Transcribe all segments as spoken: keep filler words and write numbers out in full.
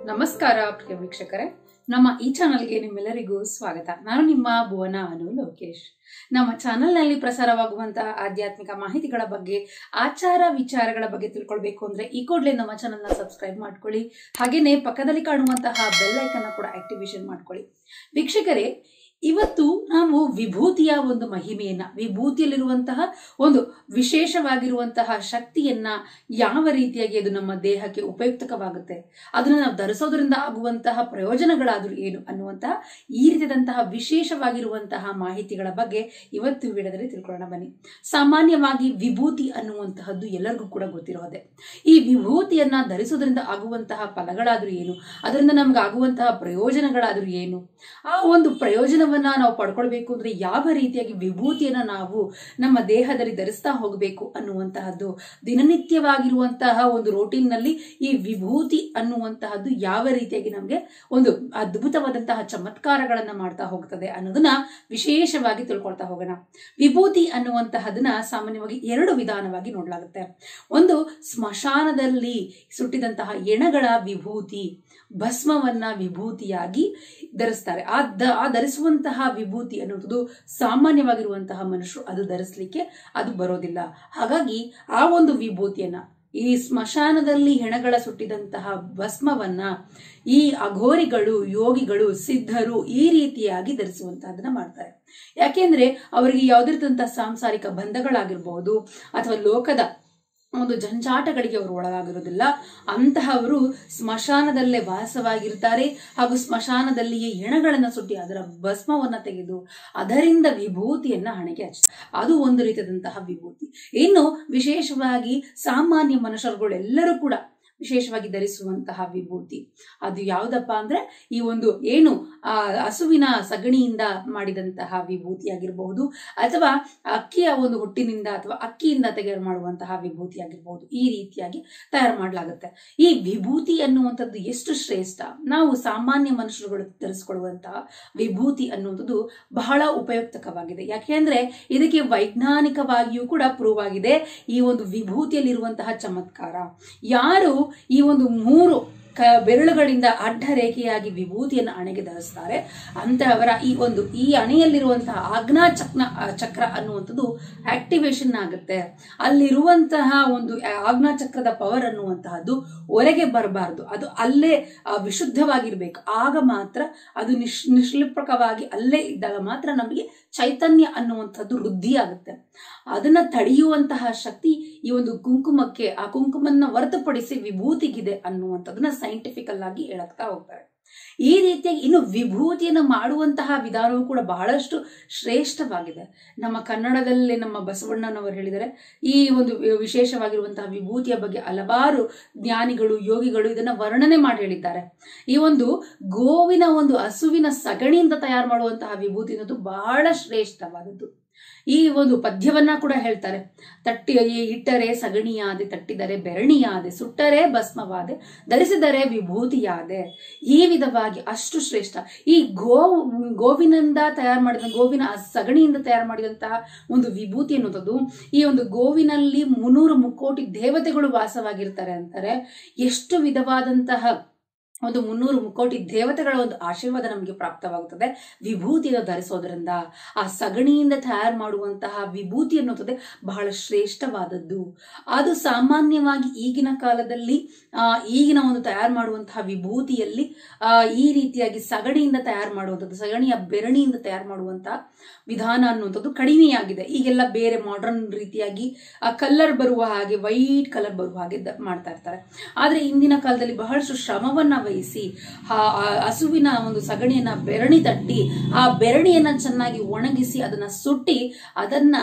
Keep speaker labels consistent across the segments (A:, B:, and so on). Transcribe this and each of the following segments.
A: ನಮಸ್ಕಾರ ಪ್ರಿಯ ವೀಕ್ಷಕರೇ, ನಮ್ಮ ಈ ಚಾನೆಲ್ಗೆ ನಿಮ್ಮೆಲ್ಲರಿಗೂ ಸ್ವಾಗತ. ನಾನು ನಿಮ್ಮ ಭುವನ ಅನು ಲೋಕೇಶ್. ನಮ್ಮ ಚಾನೆಲ್ನಲ್ಲಿ ಪ್ರಸಾರವಾಗುವಂತಹ ಆಧ್ಯಾತ್ಮಿಕ ಮಾಹಿತಿಗಳ ಬಗ್ಗೆ, ಆಚಾರ ವಿಚಾರಗಳ ಬಗ್ಗೆ ತಿಳ್ಕೊಳ್ಬೇಕು ಅಂದ್ರೆ ಈ ಕೂಡಲೇ ನಮ್ಮ ಚಾನೆಲ್ನ ಸಬ್ಸ್ಕ್ರೈಬ್ ಮಾಡ್ಕೊಳ್ಳಿ. ಹಾಗೇನೆ ಪಕ್ಕದಲ್ಲಿ ಕಾಣುವಂತಹ ಬೆಲ್ ಐಕನ್ ಕೂಡ ಆಕ್ಟಿವೇಶನ್ ಮಾಡ್ಕೊಳ್ಳಿ. ವೀಕ್ಷಕರೇ, ಇವತ್ತು ನಾವು ವಿಭೂತಿಯ ಒಂದು ಮಹಿಮೆಯನ್ನ, ವಿಭೂತಿಯಲ್ಲಿರುವಂತಹ ಒಂದು ವಿಶೇಷವಾಗಿರುವಂತಹ ಶಕ್ತಿಯನ್ನ, ಯಾವ ರೀತಿಯಾಗಿ ಅದು ನಮ್ಮ ದೇಹಕ್ಕೆ ಉಪಯುಕ್ತಕವಾಗುತ್ತೆ, ಅದನ್ನ ನಾವು ಧರಿಸೋದ್ರಿಂದ ಆಗುವಂತಹ ಪ್ರಯೋಜನಗಳಾದ್ರೂ ಏನು ಅನ್ನುವಂತಹ ಈ ರೀತಿಯಾದಂತಹ ವಿಶೇಷವಾಗಿರುವಂತಹ ಮಾಹಿತಿಗಳ ಬಗ್ಗೆ ಇವತ್ತು ವಿಡಿಯೋದಲ್ಲಿ ತಿಳ್ಕೊಳ್ಳೋಣ ಬನ್ನಿ. ಸಾಮಾನ್ಯವಾಗಿ ವಿಭೂತಿ ಅನ್ನುವಂತಹದ್ದು ಎಲ್ಲರಿಗೂ ಕೂಡ ಗೊತ್ತಿರೋದೆ. ಈ ವಿಭೂತಿಯನ್ನ ಧರಿಸೋದ್ರಿಂದ ಆಗುವಂತಹ ಫಲಗಳಾದ್ರೂ ಏನು, ಅದರಿಂದ ನಮ್ಗೆ ಆಗುವಂತಹ ಪ್ರಯೋಜನಗಳಾದ್ರೂ ಏನು, ಆ ಒಂದು ಪ್ರಯೋಜನ ನಾವು ಪಡ್ಕೊಳ್ಬೇಕು ಅಂದ್ರೆ ಯಾವ ರೀತಿಯಾಗಿ ವಿಭೂತಿಯನ್ನ ನಾವು ನಮ್ಮ ದೇಹದಲ್ಲಿ ಧರಿಸ್ತಾ ಹೋಗಬೇಕು ಅನ್ನುವಂತಹದ್ದು, ದಿನನಿತ್ಯವಾಗಿರುವಂತಹ ಒಂದು ರೋಟೀನ್ ನಲ್ಲಿ ಈ ವಿಭೂತಿ ಅನ್ನುವಂತಹದ್ದು ಯಾವ ರೀತಿಯಾಗಿ ನಮ್ಗೆ ಒಂದು ಅದ್ಭುತವಾದಂತಹ ಚಮತ್ಕಾರಗಳನ್ನ ಮಾಡ್ತಾ ಹೋಗ್ತದೆ ಅನ್ನೋದನ್ನ ವಿಶೇಷವಾಗಿ ತಿಳ್ಕೊಳ್ತಾ ಹೋಗೋಣ. ವಿಭೂತಿ ಅನ್ನುವಂತಹದನ್ನ ಸಾಮಾನ್ಯವಾಗಿ ಎರಡು ವಿಧಾನವಾಗಿ ನೋಡ್ಲಾಗುತ್ತೆ. ಒಂದು, ಸ್ಮಶಾನದಲ್ಲಿ ಸುಟ್ಟಿದಂತಹ ಎಣಗಳ ವಿಭೂತಿ, ಭಸ್ಮವನ್ನ ವಿಭೂತಿಯಾಗಿ ಧರಿಸ್ತಾರೆ. ಆ ಆ ಧರಿಸುವಂತಹ ವಿಭೂತಿ ಅನ್ನುವುದು ಸಾಮಾನ್ಯವಾಗಿರುವಂತಹ ಮನುಷ್ಯರು ಅದು ಧರಿಸಲಿಕ್ಕೆ ಅದು ಬರೋದಿಲ್ಲ. ಹಾಗಾಗಿ ಆ ಒಂದು ವಿಭೂತಿಯನ್ನ, ಈ ಸ್ಮಶಾನದಲ್ಲಿ ಹೆಣಗಳ ಸುಟ್ಟಿದಂತಹ ಭಸ್ಮವನ್ನ ಈ ಅಘೋರಿಗಳು, ಯೋಗಿಗಳು, ಸಿದ್ಧರು ಈ ರೀತಿಯಾಗಿ ಧರಿಸುವಂತಹದನ್ನ ಮಾಡ್ತಾರೆ. ಯಾಕೆಂದ್ರೆ ಅವರಿಗೆ ಯಾವುದೇ ಸಾಂಸಾರಿಕ ಬಂಧಗಳಾಗಿರ್ಬಹುದು ಅಥವಾ ಲೋಕದ ಒಂದು ಜಂಜಾಟಗಳಿಗೆ ಅವರು ಒಳಗಾಗಿರೋದಿಲ್ಲ. ಅಂತಹವರು ಸ್ಮಶಾನದಲ್ಲೇ ವಾಸವಾಗಿರ್ತಾರೆ. ಹಾಗೂ ಸ್ಮಶಾನದಲ್ಲಿಯೇ ಹೆಣಗಳನ್ನ ಸುಟ್ಟಿ ಅದರ ಭಸ್ಮವನ್ನ ತೆಗೆದು ಅದರಿಂದ ವಿಭೂತಿಯನ್ನ ಹಣೆಗೆ ಹಚ್ತಾರೆ. ಅದು ಒಂದು ರೀತಿಯಾದಂತಹ ವಿಭೂತಿ. ಇನ್ನು ವಿಶೇಷವಾಗಿ ಸಾಮಾನ್ಯ ಮನುಷ್ಯರುಗಳೆಲ್ಲರೂ ಕೂಡ ವಿಶೇಷವಾಗಿ ಧರಿಸುವಂತಹ ವಿಭೂತಿ ಅದು ಯಾವುದಪ್ಪ ಅಂದ್ರೆ ಈ ಒಂದು ಏನು ಆ ಹಸುವಿನ ಸಗಣಿಯಿಂದ ಮಾಡಿದಂತಹ ವಿಭೂತಿ ಆಗಿರಬಹುದು, ಅಥವಾ ಅಕ್ಕಿಯ ಒಂದು ಹುಟ್ಟಿನಿಂದ ಅಥವಾ ಅಕ್ಕಿಯಿಂದ ತಯಾರು ಮಾಡುವಂತಹ ವಿಭೂತಿ ಆಗಿರಬಹುದು. ಈ ರೀತಿಯಾಗಿ ತಯಾರು ಮಾಡಲಾಗುತ್ತೆ. ಈ ವಿಭೂತಿ ಅನ್ನುವಂಥದ್ದು ಎಷ್ಟು ಶ್ರೇಷ್ಠ. ನಾವು ಸಾಮಾನ್ಯ ಮನುಷ್ಯರುಗಳು ಧರಿಸಿಕೊಳ್ಳುವಂತಹ ವಿಭೂತಿ ಅನ್ನುವಂಥದ್ದು ಬಹಳ ಉಪಯುಕ್ತಕವಾಗಿದೆ. ಯಾಕೆಂದ್ರೆ ಇದಕ್ಕೆ ವೈಜ್ಞಾನಿಕವಾಗಿಯೂ ಕೂಡ ಪ್ರೂವ್ ಆಗಿದೆ ಈ ಒಂದು ವಿಭೂತಿಯಲ್ಲಿರುವಂತಹ ಚಮತ್ಕಾರ. ಯಾರು ಈ ಒಂದು ಮೂರು ಕ ಬೆರಳುಗಳಿಂದ ಅಡ್ಡ ರೇಖೆಯಾಗಿ ವಿಭೂತಿಯನ್ನು ಹಣೆಗೆ ಧರಿಸ್ತಾರೆ ಅಂತಹವರ ಈ ಒಂದು ಈ ಹಣೆಯಲ್ಲಿರುವಂತಹ ಆಜ್ಞಾ ಚಕ್ರ ಚಕ್ರ ಅನ್ನುವಂಥದ್ದು ಆಕ್ಟಿವೇಶನ್ ಆಗುತ್ತೆ. ಅಲ್ಲಿರುವಂತಹ ಒಂದು ಆಜ್ಞಾ ಚಕ್ರದ ಪವರ್ ಅನ್ನುವಂತಹದ್ದು ಹೊರಗೆ ಬರಬಾರ್ದು, ಅದು ಅಲ್ಲೇ ವಿಶುದ್ಧವಾಗಿರ್ಬೇಕು. ಆಗ ಮಾತ್ರ ಅದು ನಿಶ್ ನಿಶ್ಲಿಪ್ರಕವಾಗಿ ಅಲ್ಲೇ ಇದ್ದಾಗ ಮಾತ್ರ ನಮಗೆ ಚೈತನ್ಯ ಅನ್ನುವಂಥದ್ದು ವೃದ್ಧಿ ಆಗುತ್ತೆ. ಅದನ್ನ ತಡೆಯುವಂತಹ ಶಕ್ತಿ ಈ ಒಂದು ಕುಂಕುಮಕ್ಕೆ, ಆ ಕುಂಕುಮನ್ನ ಹೊರತುಪಡಿಸಿ ವಿಭೂತಿಗಿದೆ ಅನ್ನುವಂಥದ್ದನ್ನ ಸೈಂಟಿಫಿಕಲ್ ಆಗಿ ಹೇಳಕ್ತಾ ಹೋಗ್ತಾರೆ. ಈ ರೀತಿಯಾಗಿ ಇನ್ನು ವಿಭೂತಿಯನ್ನು ಮಾಡುವಂತಹ ವಿಧಾನವೂ ಕೂಡ ಬಹಳಷ್ಟು ಶ್ರೇಷ್ಠವಾಗಿದೆ. ನಮ್ಮ ಕನ್ನಡದಲ್ಲಿ ನಮ್ಮ ಬಸವಣ್ಣನವರು ಹೇಳಿದರೆ ಈ ಒಂದು ವಿಶೇಷವಾಗಿರುವಂತಹ ವಿಭೂತಿಯ ಬಗ್ಗೆ ಹಲವಾರು ಜ್ಞಾನಿಗಳು, ಯೋಗಿಗಳು ಇದನ್ನ ವರ್ಣನೆ ಮಾಡಿ ಹೇಳಿದ್ದಾರೆ. ಈ ಒಂದು ಗೋವಿನ ಒಂದು ಹಸುವಿನ ಸಗಣಿಯಿಂದ ತಯಾರು ಮಾಡುವಂತಹ ವಿಭೂತಿ ಅನ್ನೋದು ಬಹಳ ಶ್ರೇಷ್ಠವಾದದ್ದು. ಈ ಒಂದು ಪದ್ಯವನ್ನ ಕೂಡ ಹೇಳ್ತಾರೆ. ತಟ್ಟಿ ಇಟ್ಟರೆ ಸಗಣಿಯಾದೆ, ತಟ್ಟಿದರೆ ಬೆರಣಿಯಾದೆ, ಸುಟ್ಟರೆ ಭಸ್ಮವಾದೆ, ಧರಿಸಿದರೆ ವಿಭೂತಿಯಾದೆ. ಈ ವಿಧವಾಗಿ ಅಷ್ಟು ಶ್ರೇಷ್ಠ. ಈ ಗೋ ಗೋವಿನಿಂದ ತಯಾರು ಮಾಡಿದ, ಗೋವಿನ ಸಗಣಿಯಿಂದ ತಯಾರು ಮಾಡಿದಂತಹ ಒಂದು ವಿಭೂತಿ ಅನ್ನೋದು, ಈ ಒಂದು ಗೋವಿನಲ್ಲಿ ಮುನ್ನೂರು ಮುಕ್ಕೋಟಿ ದೇವತೆಗಳು ವಾಸವಾಗಿರ್ತಾರೆ ಅಂತಾರೆ. ಎಷ್ಟು ವಿಧವಾದಂತಹ ಒಂದು ಮುನ್ನೂರು ಮುಕ್ಕೋಟಿ ದೇವತೆಗಳ ಒಂದು ಆಶೀರ್ವಾದ ನಮಗೆ ಪ್ರಾಪ್ತವಾಗುತ್ತದೆ ವಿಭೂತಿಯನ್ನು ಧರಿಸೋದ್ರಿಂದ. ಆ ಸಗಣಿಯಿಂದ ತಯಾರು ಮಾಡುವಂತಹ ವಿಭೂತಿ ಅನ್ನುತ್ತದೆ ಬಹಳ ಶ್ರೇಷ್ಠವಾದದ್ದು. ಅದು ಸಾಮಾನ್ಯವಾಗಿ ಈಗಿನ ಕಾಲದಲ್ಲಿ ಆ ಈಗಿನ ಒಂದು ತಯಾರು ಮಾಡುವಂತಹ ವಿಭೂತಿಯಲ್ಲಿ ಆ ಈ ರೀತಿಯಾಗಿ ಸಗಣಿಯಿಂದ ತಯಾರು ಮಾಡುವಂಥದ್ದು, ಸಗಣಿಯ ಬೆರಣಿಯಿಂದ ತಯಾರು ಮಾಡುವಂತಹ ವಿಧಾನ ಅನ್ನುವಂಥದ್ದು ಕಡಿಮೆಯಾಗಿದೆ. ಈಗೆಲ್ಲ ಬೇರೆ ಮಾಡರ್ನ್ ರೀತಿಯಾಗಿ ಆ ಕಲರ್ ಬರುವ ಹಾಗೆ, ವೈಟ್ ಕಲರ್ ಬರುವ ಹಾಗೆ ಮಾಡ್ತಾ ಇರ್ತಾರೆ. ಆದ್ರೆ ಇಂದಿನ ಕಾಲದಲ್ಲಿ ಬಹಳಷ್ಟು ಶ್ರಮವನ್ನ ವಹಿಸಿ ಆ ಹಸುವಿನ ಒಂದು ಸಗಣಿಯನ್ನ ಬೆರಣಿ ತಟ್ಟಿ ಆ ಬೆರಣಿಯನ್ನ ಚೆನ್ನಾಗಿ ಒಣಗಿಸಿ ಅದನ್ನ ಸುಟ್ಟಿ ಅದನ್ನ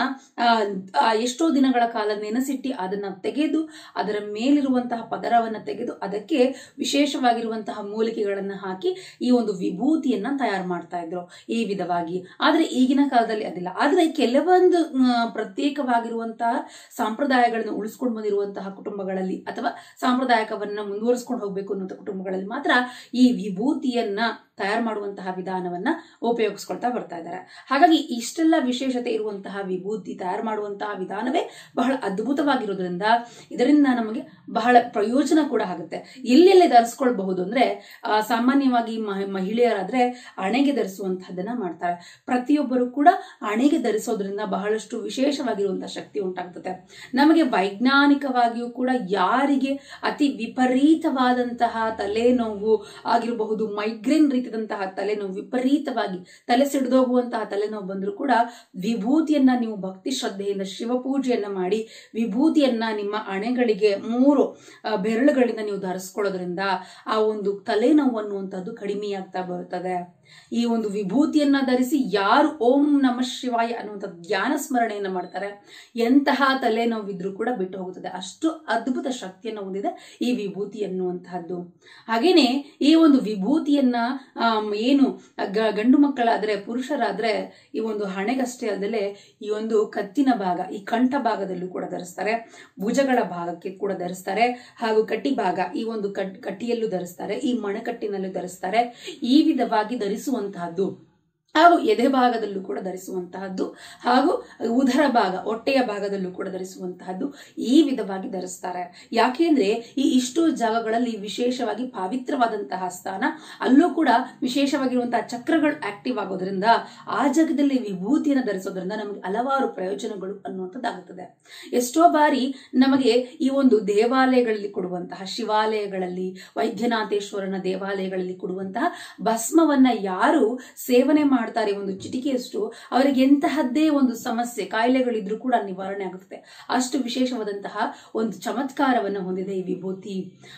A: ಎಷ್ಟೋ ದಿನಗಳ ಕಾಲ ನೆನೆಸಿಟ್ಟಿ ಅದನ್ನ ತೆಗೆದು ಅದರ ಮೇಲಿರುವಂತಹ ಪದರವನ್ನ ತೆಗೆದು ಅದಕ್ಕೆ ವಿಶೇಷವಾಗಿರುವಂತಹ ಮೂಲಿಕೆಗಳನ್ನ ಹಾಕಿ ಈ ಒಂದು ವಿಭೂತಿಯನ್ನ ತಯಾರು ಮಾಡ್ತಾ ಇದ್ರು ಈ ವಿಧವಾಗಿ. ಆದ್ರೆ ಈಗಿನ ಕಾಲದಲ್ಲಿ ಅದಿಲ್ಲ. ಆದ್ರೆ ಕೆಲವೊಂದು ಪ್ರತ್ಯೇಕವಾಗಿರುವಂತಹ ಸಂಪ್ರದಾಯಗಳನ್ನು ಉಳಿಸ್ಕೊಂಡು ಬಂದಿರುವಂತಹ ಕುಟುಂಬಗಳಲ್ಲಿ ಅಥವಾ ಸಾಂಪ್ರದಾಯಿಕವನ್ನ ಮುಂದುವರಿಸಿಕೊಂಡು ಹೋಗ್ಬೇಕು ಅನ್ನೋ ಕುಟುಂಬಗಳಲ್ಲಿ ಮಾತ್ರ ಈ ವಿಭೂತಿಯನ್ನ ತಯಾರು ಮಾಡುವಂತಹ ವಿಧಾನವನ್ನ ಉಪಯೋಗಿಸ್ಕೊಳ್ತಾ ಬರ್ತಾ ಇದ್ದಾರೆ. ಹಾಗಾಗಿ ಇಷ್ಟೆಲ್ಲ ವಿಶೇಷತೆ ಇರುವಂತಹ ವಿಭೂತಿ ತಯಾರು ಮಾಡುವಂತಹ ವಿಧಾನವೇ ಬಹಳ ಅದ್ಭುತವಾಗಿರೋದ್ರಿಂದ ಇದರಿಂದ ನಮಗೆ ಬಹಳ ಪ್ರಯೋಜನ ಕೂಡ ಆಗುತ್ತೆ. ಎಲ್ಲೆಲ್ಲಿ ಧರಿಸ್ಕೊಳ್ಬಹುದು ಅಂದ್ರೆ ಆ ಸಾಮಾನ್ಯವಾಗಿ ಮಹಿಳೆಯರಾದ್ರೆ ಹಣೆಗೆ ಧರಿಸುವಂತಹದನ್ನ ಮಾಡ್ತಾರೆ. ಪ್ರತಿಯೊಬ್ಬರು ಕೂಡ ಹಣೆಗೆ ಧರಿಸೋದ್ರಿಂದ ಬಹಳಷ್ಟು ವಿಶೇಷವಾಗಿರುವಂತಹ ಶಕ್ತಿ ಉಂಟಾಗ್ತದೆ. ನಮಗೆ ವೈಜ್ಞಾನಿಕವಾಗಿಯೂ ಕೂಡ ಯಾರಿಗೆ ಅತಿ ವಿಪರೀತವಾದಂತಹ ತಲೆನೋವು ಆಗಿರಬಹುದು, ಮೈಗ್ರೇನ್ ರೀತಿಯಾದಂತಹ ತಲೆನೋವು, ವಿಪರೀತವಾಗಿ ತಲೆ ಸಿಡಿದೋಗುವಂತಹ ತಲೆನೋವು ಬಂದರೂ ಕೂಡ ವಿಭೂತಿಯನ್ನ ನೀವು ಭಕ್ತಿ ಶ್ರದ್ಧೆಯಿಂದ ಶಿವಪೂಜೆಯನ್ನ ಮಾಡಿ ವಿಭೂತಿಯನ್ನ ನಿಮ್ಮ ಹಣೆಗಳಿಗೆ ಮೂರು ಬೆರಳುಗಳಿಂದ ನೀವು ಧರಿಸ್ಕೊಳ್ಳೋದ್ರಿಂದ ಆ ಒಂದು ತಲೆನೋವು ಅನ್ನುವಂಥದ್ದು ಕಡಿಮೆಯಾಗ್ತಾ ಬರುತ್ತದೆ. ಈ ಒಂದು ವಿಭೂತಿಯನ್ನ ಧರಿಸಿ ಯಾರು ಓಂ ನಮಃ ಶಿವಾಯ ಅನ್ನುವಂಥ ಧ್ಯಾನ ಸ್ಮರಣೆಯನ್ನ ಮಾಡ್ತಾರೆ ಎಂತಹ ತಲೆನೋವಿದ್ರೂ ಕೂಡ ಬಿಟ್ಟು ಹೋಗುತ್ತದೆ. ಅಷ್ಟು ಅದ್ಭುತ ಶಕ್ತಿಯನ್ನು ಹೊಂದಿದೆ ಈ ವಿಭೂತಿ ಅನ್ನುವಂತಹದ್ದು. ಹಾಗೇನೆ ಈ ಒಂದು ವಿಭೂತಿಯನ್ನ ಏನು ಗಂಡು ಮಕ್ಕಳಾದ್ರೆ ಪುರುಷರಾದ್ರೆ ಈ ಒಂದು ಹಣೆಗಷ್ಟೇ ಅಲ್ಲದೆ ಈ ಒಂದು ಕತ್ತಿನ ಭಾಗ, ಈ ಕಂಠ ಭಾಗದಲ್ಲೂ ಕೂಡ ಧರಿಸ್ತಾರೆ, ಭುಜಗಳ ಭಾಗಕ್ಕೆ ಕೂಡ ಧರಿಸ್ತಾರೆ, ಹಾಗೂ ಕಟ್ಟಿ ಭಾಗ ಈ ಒಂದು ಕಟ್ಟಿಯಲ್ಲೂ ಧರಿಸ್ತಾರೆ, ಈ ಮಣಕಟ್ಟಿನಲ್ಲೂ ಧರಿಸ್ತಾರೆ. ಈ ವಿಧವಾಗಿ ಧರಿಸುವಂತಹದ್ದು ಹಾಗೂ ಎದೆ ಭಾಗದಲ್ಲೂ ಕೂಡ ಧರಿಸುವಂತಹದ್ದು ಹಾಗೂ ಉದರ ಭಾಗ ಹೊಟ್ಟೆಯ ಭಾಗದಲ್ಲೂ ಕೂಡ ಧರಿಸುವಂತಹದ್ದು ಈ ವಿಧವಾಗಿ ಧರಿಸ್ತಾರೆ. ಯಾಕೆಂದ್ರೆ ಈ ಇಷ್ಟು ಜಾಗಗಳಲ್ಲಿ ವಿಶೇಷವಾಗಿ ಪವಿತ್ರವಾದಂತಹ ಸ್ಥಾನ, ಅಲ್ಲೂ ಕೂಡ ವಿಶೇಷವಾಗಿರುವಂತಹ ಚಕ್ರಗಳು ಆಕ್ಟಿವ್ ಆಗೋದ್ರಿಂದ ಆ ಜಾಗದಲ್ಲಿ ವಿಭೂತಿಯನ್ನು ಧರಿಸೋದ್ರಿಂದ ನಮಗೆ ಹಲವಾರು ಪ್ರಯೋಜನಗಳು ಅನ್ನುವಂಥದ್ದಾಗುತ್ತದೆ. ಎಷ್ಟೋ ಬಾರಿ ನಮಗೆ ಈ ಒಂದು ದೇವಾಲಯಗಳಲ್ಲಿ ಕೊಡುವಂತಹ, ಶಿವಾಲಯಗಳಲ್ಲಿ ವೈದ್ಯನಾಥೇಶ್ವರನ ದೇವಾಲಯಗಳಲ್ಲಿ ಕೊಡುವಂತಹ ಭಸ್ಮವನ್ನ ಯಾರು ಸೇವನೆ ಮಾಡ್ತಾರೆ ಒಂದು ಚಿಟಿಕೆಯಷ್ಟು ಅವರಿಗೆ ಎಂತಹದ್ದೇ ಒಂದು ಸಮಸ್ಯೆ ಕಾಯಿಲೆಗಳಿದ್ರೂ ಕೂಡ ನಿವಾರಣೆ ಆಗುತ್ತದೆ. ಅಷ್ಟು ವಿಶೇಷವಾದಂತಹ ಒಂದು ಚಮತ್ಕಾರವನ್ನು ಹೊಂದಿದೆ ಈ ವಿಭೂತಿ.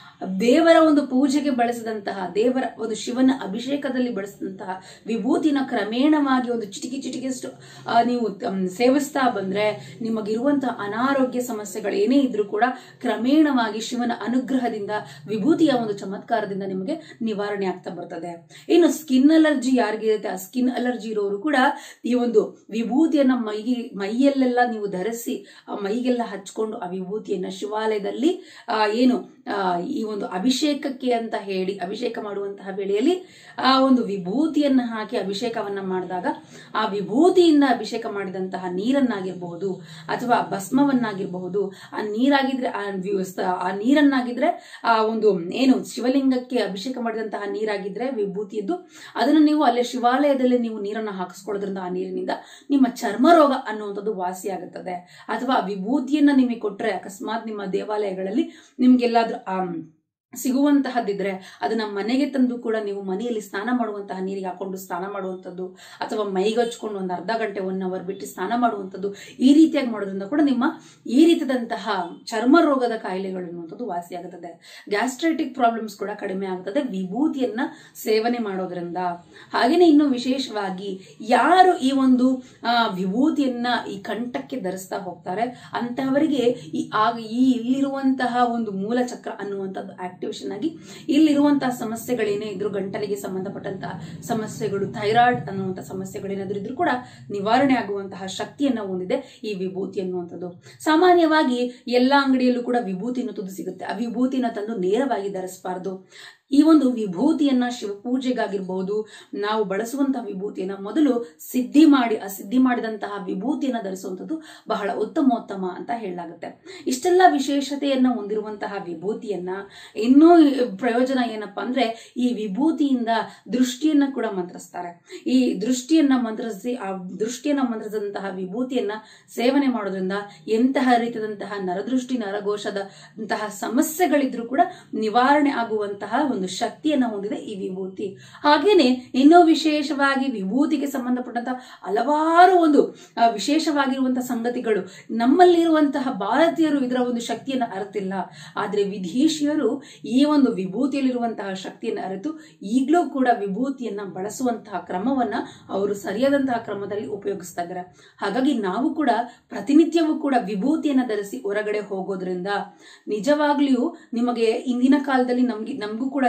A: ದೇವರ ಒಂದು ಪೂಜೆಗೆ ಬಳಸಿದಂತಹ, ದೇವರ ಒಂದು ಶಿವನ ಅಭಿಷೇಕದಲ್ಲಿ ಬಳಸಿದಂತಹ ವಿಭೂತಿನ ಕ್ರಮೇಣವಾಗಿ ಒಂದು ಚಿಟಿಕೆ ಚಿಟಿಕೆಷ್ಟು ನೀವು ಸೇವಿಸ್ತಾ ಬಂದ್ರೆ ನಿಮಗಿರುವಂತಹ ಅನಾರೋಗ್ಯ ಸಮಸ್ಯೆಗಳು ಏನೇ ಇದ್ರೂ ಕೂಡ ಕ್ರಮೇಣವಾಗಿ ಶಿವನ ಅನುಗ್ರಹದಿಂದ ವಿಭೂತಿಯ ಒಂದು ಚಮತ್ಕಾರದಿಂದ ನಿಮಗೆ ನಿವಾರಣೆ ಆಗ್ತಾ ಬರ್ತದೆ. ಇನ್ನು ಸ್ಕಿನ್ ಅಲರ್ಜಿ ಯಾರಿಗಿರುತ್ತೆ, ಆ ಸ್ಕಿನ್ ಅಲರ್ಜಿ ಇರೋರು ಕೂಡ ಈ ಒಂದು ವಿಭೂತಿಯನ್ನ ಮೈಗೆ ಮೈಯಲ್ಲೆಲ್ಲ ನೀವು ಧರಿಸಿ ಆ ಮೈಗೆಲ್ಲ ಹಚ್ಕೊಂಡು ಆ ವಿಭೂತಿಯನ್ನ ಶಿವಾಲಯದಲ್ಲಿ ಆ ಏನು ಆ ಈ ಒಂದು ಅಭಿಷೇಕಕ್ಕೆ ಅಂತ ಹೇಳಿ ಅಭಿಷೇಕ ಮಾಡುವಂತಹ ವೇಳೆಯಲ್ಲಿ ಆ ಒಂದು ವಿಭೂತಿಯನ್ನ ಹಾಕಿ ಅಭಿಷೇಕವನ್ನ ಮಾಡಿದಾಗ ಆ ವಿಭೂತಿಯಿಂದ ಅಭಿಷೇಕ ಮಾಡಿದಂತಹ ನೀರನ್ನಾಗಿರ್ಬಹುದು ಅಥವಾ ಭಸ್ಮವನ್ನಾಗಿರಬಹುದು, ಆ ನೀರಾಗಿದ್ರೆ ಆ ಆ ನೀರನ್ನಾಗಿದ್ರೆ ಆ ಒಂದು ಏನು ಶಿವಲಿಂಗಕ್ಕೆ ಅಭಿಷೇಕ ಮಾಡಿದಂತಹ ನೀರಾಗಿದ್ರೆ ವಿಭೂತಿಯದ್ದು, ಅದನ್ನು ನೀವು ಅಲ್ಲೇ ಶಿವಾಲಯದಲ್ಲಿ ನೀವು ನೀರನ್ನ ಹಾಕಿಸ್ಕೊಳ್ಳೋದ್ರಿಂದ ಆ ನೀರಿನಿಂದ ನಿಮ್ಮ ಚರ್ಮ ರೋಗ ಅನ್ನುವಂಥದ್ದು ವಾಸಿಯಾಗುತ್ತದೆ. ಅಥವಾ ವಿಭೂತಿಯನ್ನ ನಿಮಗೆ ಕೊಟ್ರೆ ಅಕಸ್ಮಾತ್ ನಿಮ್ಮ ದೇವಾಲಯಗಳಲ್ಲಿ ನಿಮ್ಗೆಲ್ಲಾದ್ರೂ ಆ ಸಿಗುವಂತಹದ್ದಿದ್ರೆ ಅದನ್ನ ಮನೆಗೆ ತಂದು ಕೂಡ ನೀವು ಮನೆಯಲ್ಲಿ ಸ್ನಾನ ಮಾಡುವಂತಹ ನೀರಿಗೆ ಹಾಕೊಂಡು ಸ್ನಾನ ಮಾಡುವಂಥದ್ದು ಅಥವಾ ಮೈಗಚ್ಕೊಂಡು ಒಂದು ಅರ್ಧ ಗಂಟೆ ಒನ್ ಅವರ್ ಬಿಟ್ಟು ಸ್ನಾನ ಮಾಡುವಂಥದ್ದು, ಈ ರೀತಿಯಾಗಿ ಮಾಡೋದ್ರಿಂದ ಕೂಡ ನಿಮ್ಮ ಈ ರೀತಿಯಾದಂತಹ ಚರ್ಮ ರೋಗದ ಕಾಯಿಲೆಗಳು ಅನ್ನುವಂಥದ್ದು ವಾಸಿಯಾಗುತ್ತದೆ. ಗ್ಯಾಸ್ಟ್ರೈಟಿಕ್ ಪ್ರಾಬ್ಲಮ್ಸ್ ಕೂಡ ಕಡಿಮೆ ಆಗುತ್ತದೆ ವಿಭೂತಿಯನ್ನ ಸೇವನೆ ಮಾಡೋದ್ರಿಂದ. ಹಾಗೇನೆ ಇನ್ನು ವಿಶೇಷವಾಗಿ ಯಾರು ಈ ಒಂದು ಆ ವಿಭೂತಿಯನ್ನ ಈ ಕಂಠಕ್ಕೆ ಧರಿಸ್ತಾ ಹೋಗ್ತಾರೆ ಅಂತಹವರಿಗೆ ಈ ಆಗ ಈ ಇಲ್ಲಿರುವಂತಹ ಒಂದು ಮೂಲ ಚಕ್ರ ಅನ್ನುವಂಥದ್ದು ಆಕ್ಟಿವೇಶನ್ ಆಗಿ ಇಲ್ಲಿರುವಂತಹ ಸಮಸ್ಯೆಗಳೇನೇ ಇದ್ರು, ಗಂಟಲಿಗೆ ಸಂಬಂಧಪಟ್ಟಂತಹ ಸಮಸ್ಯೆಗಳು, ಥೈರಾಯ್ಡ್ ಅನ್ನುವಂತಹ ಸಮಸ್ಯೆಗಳೇನಾದ್ರೂ ಇದ್ರೂ ಕೂಡ ನಿವಾರಣೆ ಆಗುವಂತಹ ಶಕ್ತಿಯನ್ನ ಹೊಂದಿದೆ ಈ ವಿಭೂತಿ ಅನ್ನುವಂಥದ್ದು. ಸಾಮಾನ್ಯವಾಗಿ ಎಲ್ಲಾ ಅಂಗಡಿಯಲ್ಲೂ ಕೂಡ ವಿಭೂತಿ ಅನ್ನೋದು ಸಿಗುತ್ತೆ. ಆ ವಿಭೂತಿನ ತಂದು ನೇರವಾಗಿ ಧರಿಸಬಾರದು. ಈ ಒಂದು ವಿಭೂತಿಯನ್ನ ಶಿವಪೂಜೆಗಾಗಿರ್ಬಹುದು ನಾವು ಬಳಸುವಂತಹ ವಿಭೂತಿಯನ್ನ ಮೊದಲು ಸಿದ್ಧಿ ಮಾಡಿ ಆ ಸಿದ್ಧಿ ಮಾಡಿದಂತಹ ವಿಭೂತಿಯನ್ನ ಧರಿಸುವಂಥದ್ದು ಬಹಳ ಉತ್ತಮೋತ್ತಮ ಅಂತ ಹೇಳಲಾಗುತ್ತೆ. ಇಷ್ಟೆಲ್ಲ ವಿಶೇಷತೆಯನ್ನ ಹೊಂದಿರುವಂತಹ ವಿಭೂತಿಯನ್ನ ಇನ್ನೂ ಪ್ರಯೋಜನ ಏನಪ್ಪಾ ಅಂದ್ರೆ ಈ ವಿಭೂತಿಯಿಂದ ದೃಷ್ಟಿಯನ್ನ ಕೂಡ ಮಂತ್ರಿಸ್ತಾರೆ. ಈ ದೃಷ್ಟಿಯನ್ನ ಮಂತ್ರಿಸಿ ಆ ದೃಷ್ಟಿಯನ್ನ ಮಂತ್ರಿಸಿದಂತಹ ವಿಭೂತಿಯನ್ನ ಸೇವನೆ ಮಾಡೋದ್ರಿಂದ ಎಂತಹ ರೀತಿಯಾದಂತಹ ನರದೃಷ್ಟಿ ನರಘೋಷದಂತಹ ಸಮಸ್ಯೆಗಳಿದ್ರೂ ಕೂಡ ನಿವಾರಣೆ ಆಗುವಂತಹ ಒಂದು ಶಕ್ತಿಯನ್ನ ಹೊಂದಿದೆ ಈ ವಿಭೂತಿ. ಹಾಗೇನೆ ಇನ್ನೂ ವಿಶೇಷವಾಗಿ ವಿಭೂತಿಗೆ ಸಂಬಂಧಪಟ್ಟಂತಹ ಹಲವಾರು ಒಂದು ವಿಶೇಷವಾಗಿರುವಂತಹ ಸಂಗತಿಗಳು ನಮ್ಮಲ್ಲಿರುವಂತಹ ಭಾರತೀಯರು ಇದರ ಒಂದು ಶಕ್ತಿಯನ್ನು ಅರಿತಿಲ್ಲ. ಆದ್ರೆ ವಿದೇಶಿಯರು ಈ ಒಂದು ವಿಭೂತಿಯಲ್ಲಿರುವಂತಹ ಶಕ್ತಿಯನ್ನು ಅರಿತು ಈಗಲೂ ಕೂಡ ವಿಭೂತಿಯನ್ನ ಬಳಸುವಂತಹ ಕ್ರಮವನ್ನ ಅವರು ಸರಿಯಾದಂತಹ ಕ್ರಮದಲ್ಲಿ ಉಪಯೋಗಿಸ್ತಾ ಇದ್ದಾರೆ. ಹಾಗಾಗಿ ನಾವು ಕೂಡ ಪ್ರತಿನಿತ್ಯವೂ ಕೂಡ ವಿಭೂತಿಯನ್ನ ಧರಿಸಿ ಹೊರಗಡೆ ಹೋಗೋದ್ರಿಂದ ನಿಜವಾಗ್ಲಿಯೂ ನಿಮಗೆ ಇಂದಿನ ಕಾಲದಲ್ಲಿ ನಮ್ಗೆ ನಮಗೂ ಕೂಡ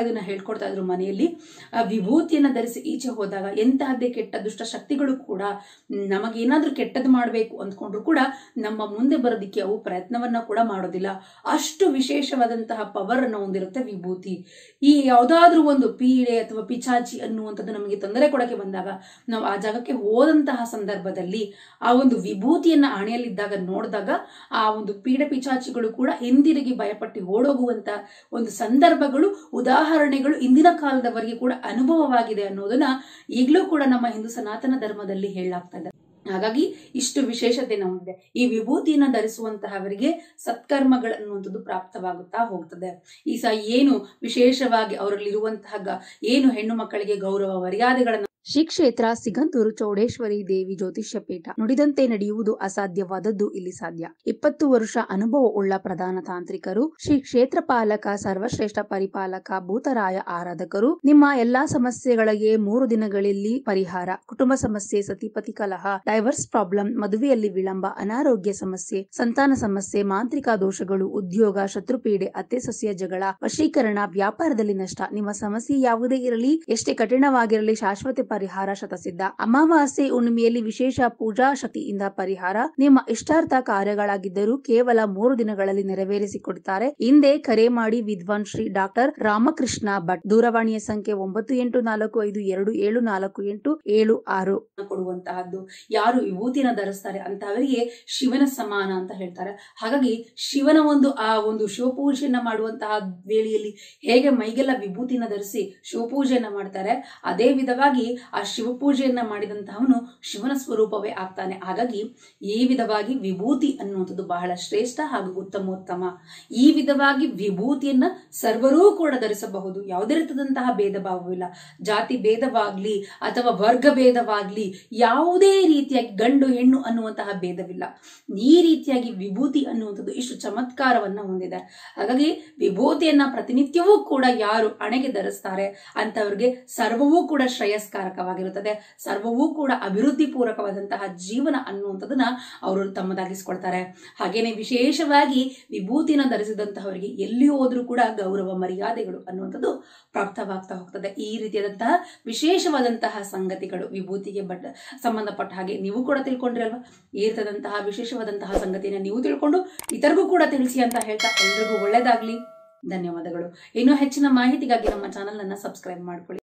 A: ಇದನ್ನ ಹೇಳ್ಕೊಡ್ತಾ ಇದ್ರು ಮನೆಯಲ್ಲಿ. ವಿಭೂತಿಯನ್ನ ಧರಿಸಿ ಈಚೆ ಹೋದಾಗ ಎಂತಹದ್ದೇ ಕೆಟ್ಟ ದುಷ್ಟ ಶಕ್ತಿಗಳು ಕೂಡ ನಮಗೇನಾದ್ರೂ ಕೆಟ್ಟದ್ದು ಮಾಡಬೇಕು ಅಂದ್ಕೊಂಡ್ರು ಕೂಡ ನಮ್ಮ ಮುಂದೆ ಬರೋದಿಕ್ಕೆ ಅವು ಪ್ರಯತ್ನವನ್ನ ಕೂಡ ಮಾಡೋದಿಲ್ಲ. ಅಷ್ಟು ವಿಶೇಷವಾದಂತಹ ಪವರ್ ಅನ್ನು ಹೊಂದಿರುತ್ತೆ ವಿಭೂತಿ. ಈ ಯಾವುದಾದ್ರೂ ಒಂದು ಪೀಡೆ ಅಥವಾ ಪಿಚಾಚಿ ಅನ್ನುವಂಥದ್ದು ನಮಗೆ ತೊಂದರೆ ಕೊಡಕ್ಕೆ ಬಂದಾಗ ನಾವು ಆ ಜಾಗಕ್ಕೆ ಹೋದಂತಹ ಸಂದರ್ಭದಲ್ಲಿ ಆ ಒಂದು ವಿಭೂತಿಯನ್ನ ಹಣೆಯಲ್ಲಿದ್ದಾಗ ನೋಡಿದಾಗ ಆ ಒಂದು ಪೀಡೆ ಪಿಚಾಚಿಗಳು ಕೂಡ ಹಿಂದಿರುಗಿ ಭಯಪಟ್ಟು ಓಡೋಗುವಂತ ಒಂದು ಸಂದರ್ಭಗಳು, ಉದಾಹರಣೆಗಳು ಇಂದಿನ ಕಾಲದವರೆಗೆ ಕೂಡ ಅನುಭವವಾಗಿದೆ ಅನ್ನೋದನ್ನ ಈಗಲೂ ಕೂಡ ನಮ್ಮ ಹಿಂದೂ ಸನಾತನ ಧರ್ಮದಲ್ಲಿ ಹೇಳಲಾಗ್ತಾ ಇದೆ. ಹಾಗಾಗಿ ಇಷ್ಟು ವಿಶೇಷತೆ ನಮಗೆ ಈ ವಿಭೂತಿಯನ್ನ ಧರಿಸುವಂತಹವರಿಗೆ ಸತ್ಕರ್ಮಗಳನ್ನುವಂಥದ್ದು ಪ್ರಾಪ್ತವಾಗುತ್ತಾ ಹೋಗ್ತದೆ. ಈ ಸಹ ಏನು ವಿಶೇಷವಾಗಿ ಅವರಲ್ಲಿರುವಂತಹ ಏನು ಹೆಣ್ಣು ಮಕ್ಕಳಿಗೆ ಗೌರವ ಮರ್ಯಾದೆಗಳನ್ನ
B: ಶ್ರೀ ಕ್ಷೇತ್ರ ಸಿಗಂದೂರು ಚೌಡೇಶ್ವರಿ ದೇವಿ ಜ್ಯೋತಿಷ್ಯ ಪೀಠ. ನುಡಿದಂತೆ ನಡೆಯುವುದು ಅಸಾಧ್ಯವಾದದ್ದು ಇಲ್ಲಿ ಸಾಧ್ಯ. ಇಪ್ಪತ್ತು ವರ್ಷ ಅನುಭವ ಉಳ್ಳ ಪ್ರಧಾನ ತಾಂತ್ರಿಕರು, ಶ್ರೀ ಕ್ಷೇತ್ರ ಪಾಲಕ, ಸರ್ವಶ್ರೇಷ್ಠ ಪರಿಪಾಲಕ, ಭೂತರಾಯ ಆರಾಧಕರು. ನಿಮ್ಮ ಎಲ್ಲಾ ಸಮಸ್ಯೆಗಳಿಗೆ ಮೂರು ದಿನಗಳಲ್ಲಿ ಪರಿಹಾರ. ಕುಟುಂಬ ಸಮಸ್ಯೆ, ಸತಿಪತಿ ಕಲಹ, ಡೈವರ್ಸ್ ಪ್ರಾಬ್ಲಮ್, ಮದುವೆಯಲ್ಲಿ ವಿಳಂಬ, ಅನಾರೋಗ್ಯ ಸಮಸ್ಯೆ, ಸಂತಾನ ಸಮಸ್ಯೆ, ಮಾಂತ್ರಿಕ ದೋಷಗಳು, ಉದ್ಯೋಗ, ಶತ್ರುಪೀಡೆ, ಅತ್ತೆ ಸೊಸೆಯ ಜಗಳ, ವಶೀಕರಣ, ವ್ಯಾಪಾರದಲ್ಲಿ ನಷ್ಟ. ನಿಮ್ಮ ಸಮಸ್ಯೆ ಯಾವುದೇ ಇರಲಿ, ಎಷ್ಟೇ ಕಠಿಣವಾಗಿರಲಿ, ಶಾಶ್ವತ ಪರಿಹಾರ ಶತಸಿದ್ಧ. ಅಮಾವಾಸ್ಯೆ ಹುಣ್ಣಿಮೆಯಲ್ಲಿ ವಿಶೇಷ ಪೂಜಾ ಶಕ್ತಿಯಿಂದ ಪರಿಹಾರ. ನಿಮ್ಮ ಇಷ್ಟಾರ್ಥ ಕಾರ್ಯಗಳಾಗಿದ್ದರೂ ಕೇವಲ ಮೂರು ದಿನಗಳಲ್ಲಿ ನೆರವೇರಿಸಿಕೊಡುತ್ತಾರೆ. ಹಿಂದೆ ಕರೆ ಮಾಡಿ. ವಿದ್ವಾನ್ ಶ್ರೀ ಡಾಕ್ಟರ್ ರಾಮಕೃಷ್ಣ ಭಟ್. ದೂರವಾಣಿಯ ಸಂಖ್ಯೆ ಒಂಬತ್ತು ಎಂಟು ನಾಲ್ಕು ಐದು ಎರಡು ಏಳು ನಾಲ್ಕು ಎಂಟು ಏಳು ಆರು.
A: ಕೊಡುವಂತಹದ್ದು. ಯಾರು ವಿಭೂತಿನ ಧರಿಸ್ತಾರೆ ಅಂತಹವರಿಗೆ ಶಿವನ ಸಮಾನ ಅಂತ ಹೇಳ್ತಾರೆ. ಹಾಗಾಗಿ ಶಿವನ ಒಂದು ಆ ಒಂದು ಶಿವಪೂಜೆಯನ್ನ ಮಾಡುವಂತಹ ವೇಳೆಯಲ್ಲಿ ಹೇಗೆ ಮೈಗೆಲ್ಲ ವಿಭೂತಿನ ಧರಿಸಿ ಶಿವಪೂಜೆಯನ್ನ ಮಾಡ್ತಾರೆ, ಅದೇ ವಿಧವಾಗಿ ಆ ಶಿವಪೂಜೆಯನ್ನ ಮಾಡಿದಂತಹವನು ಶಿವನ ಸ್ವರೂಪವೇ ಆಗ್ತಾನೆ. ಹಾಗಾಗಿ ಈ ವಿಧವಾಗಿ ವಿಭೂತಿ ಅನ್ನುವಂಥದ್ದು ಬಹಳ ಶ್ರೇಷ್ಠ ಹಾಗೂ ಉತ್ತಮೋತ್ತಮ. ಈ ವಿಧವಾಗಿ ವಿಭೂತಿಯನ್ನ ಸರ್ವರೂ ಕೂಡ ಧರಿಸಬಹುದು. ಯಾವುದೇ ರೀತಿಯಾದಂತಹ ಭೇದ ಭಾವವಿಲ್ಲ. ಜಾತಿ ಭೇದವಾಗ್ಲಿ ಅಥವಾ ವರ್ಗ ಭೇದವಾಗ್ಲಿ, ಯಾವುದೇ ರೀತಿಯಾಗಿ ಗಂಡು ಹೆಣ್ಣು ಅನ್ನುವಂತಹ ಭೇದವಿಲ್ಲ. ಈ ರೀತಿಯಾಗಿ ವಿಭೂತಿ ಅನ್ನುವಂಥದ್ದು ಇಷ್ಟು ಚಮತ್ಕಾರವನ್ನ ಹೊಂದಿದೆ. ಹಾಗಾಗಿ ವಿಭೂತಿಯನ್ನ ಪ್ರತಿನಿತ್ಯವೂ ಕೂಡ ಯಾರು ಹಣೆಗೆ ಧರಿಸ್ತಾರೆ ಅಂತವ್ರಿಗೆ ಸರ್ವವೂ ಕೂಡ ಶ್ರೇಯಸ್ಕಾರಕವಾಗಿರುತ್ತದೆ. ಸರ್ವವೂ ಕೂಡ ಅಭಿವೃದ್ಧಿ ಪೂರ್ವಕವಾದಂತಹ ಜೀವನ ಅನ್ನುವಂಥದ್ದನ್ನ ಅವರು ತಮ್ಮದಾಗಿಸ್ಕೊಳ್ತಾರೆ. ಹಾಗೇನೆ ವಿಶೇಷವಾಗಿ ವಿಭೂತಿನ ಧರಿಸಿದಂತಹವರಿಗೆ ಎಲ್ಲಿ ಹೋದ್ರೂ ಕೂಡ ಗೌರವ ಮರ್ಯಾದೆಗಳು ಅನ್ನುವಂಥದ್ದು ಪ್ರಾಪ್ತವಾಗ್ತಾ ಹೋಗ್ತದೆ. ಈ ರೀತಿಯಾದಂತಹ ವಿಶೇಷವಾದಂತಹ ಸಂಗತಿಗಳು ವಿಭೂತಿಗೆ ಬಟ್ ಸಂಬಂಧಪಟ್ಟ ಹಾಗೆ ನೀವು ಕೂಡ ತಿಳ್ಕೊಂಡ್ರಲ್ವಾ. ಈ ರೀತಿಯಾದಂತಹ ವಿಶೇಷವಾದಂತಹ ಸಂಗತಿಯನ್ನ ನೀವು ತಿಳ್ಕೊಂಡು ಇತರಿಗೂ ಕೂಡ ತಿಳಿಸಿ ಅಂತ ಹೇಳ್ತಾ ಎಲ್ರಿಗೂ ಒಳ್ಳೇದಾಗ್ಲಿ. ಧನ್ಯವಾದಗಳು. ಇನ್ನೂ ಹೆಚ್ಚಿನ ಮಾಹಿತಿಗಾಗಿ ನಮ್ಮ ಚಾನೆಲ್ ಅನ್ನ ಸಬ್ಸ್ಕ್ರೈಬ್ ಮಾಡ್ಕೊಳ್ಳಿ.